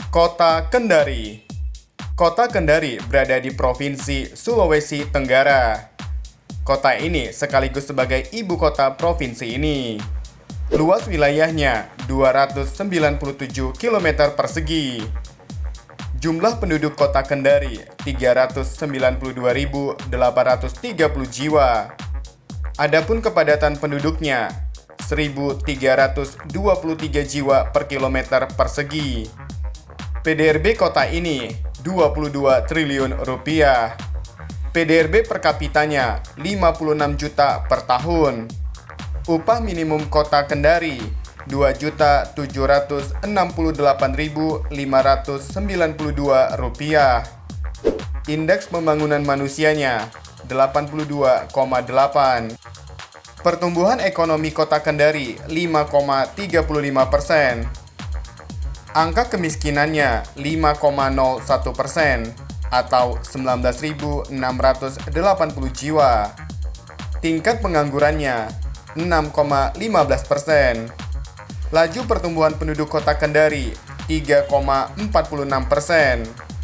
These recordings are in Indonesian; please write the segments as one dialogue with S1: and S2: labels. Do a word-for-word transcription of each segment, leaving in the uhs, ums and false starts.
S1: Kota Kendari. Kota Kendari berada di Provinsi Sulawesi Tenggara. Kota ini sekaligus sebagai ibu kota provinsi ini. Luas wilayahnya dua ratus sembilan puluh tujuh kilometer persegi. Jumlah penduduk Kota Kendari tiga ratus sembilan puluh dua ribu delapan ratus tiga puluh jiwa. Adapun kepadatan penduduknya seribu tiga ratus dua puluh tiga jiwa per kilometer persegi. P D R B kota ini dua puluh dua triliun rupiah. P D R B per kapitanya lima puluh enam juta per tahun. Upah minimum Kota Kendari dua juta tujuh ratus enam puluh delapan ribu lima ratus sembilan puluh dua rupiah. Indeks pembangunan manusianya delapan puluh dua koma delapan. Pertumbuhan ekonomi Kota Kendari lima koma tiga puluh lima persen. Angka kemiskinannya lima koma nol satu persen atau sembilan belas ribu enam ratus delapan puluh jiwa. Tingkat penganggurannya enam koma lima belas persen. Laju pertumbuhan penduduk Kota Kendari tiga koma empat puluh enam persen.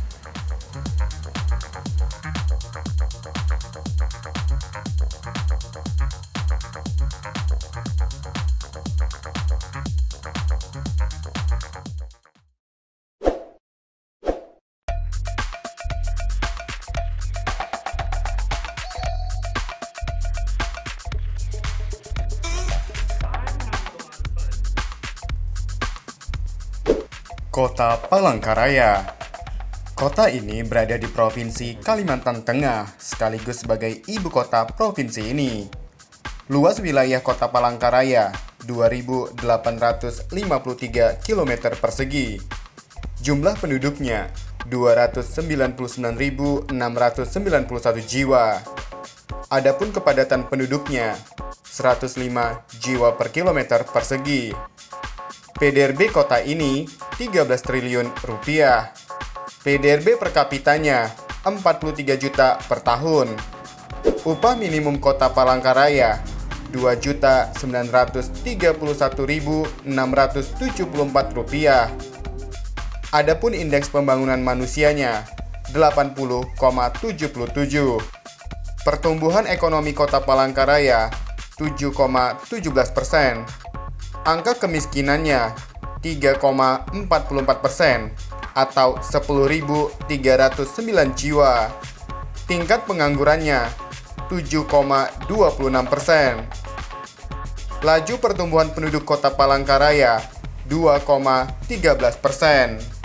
S1: Kota Palangkaraya. Kota ini berada di Provinsi Kalimantan Tengah, sekaligus sebagai ibu kota provinsi ini. Luas wilayah Kota Palangkaraya dua ribu delapan ratus lima puluh tiga kilometer persegi. Jumlah penduduknya dua ratus sembilan puluh sembilan ribu enam ratus sembilan puluh satu jiwa. Adapun kepadatan penduduknya seratus lima jiwa per kilometer persegi. P D R B kota ini tiga belas triliun rupiah. P D R B per kapitanya empat puluh tiga juta per tahun. Upah minimum Kota Palangkaraya dua juta sembilan ratus tiga puluh satu ribu enam ratus tujuh puluh empat rupiah. Adapun indeks pembangunan manusianya delapan puluh koma tujuh puluh tujuh. Pertumbuhan ekonomi Kota Palangkaraya tujuh koma tujuh belas persen. Angka kemiskinannya tiga koma empat puluh empat persen atau sepuluh ribu tiga ratus sembilan jiwa. Tingkat penganggurannya tujuh koma dua puluh enam persen. Laju pertumbuhan penduduk Kota Palangkaraya dua koma tiga belas persen.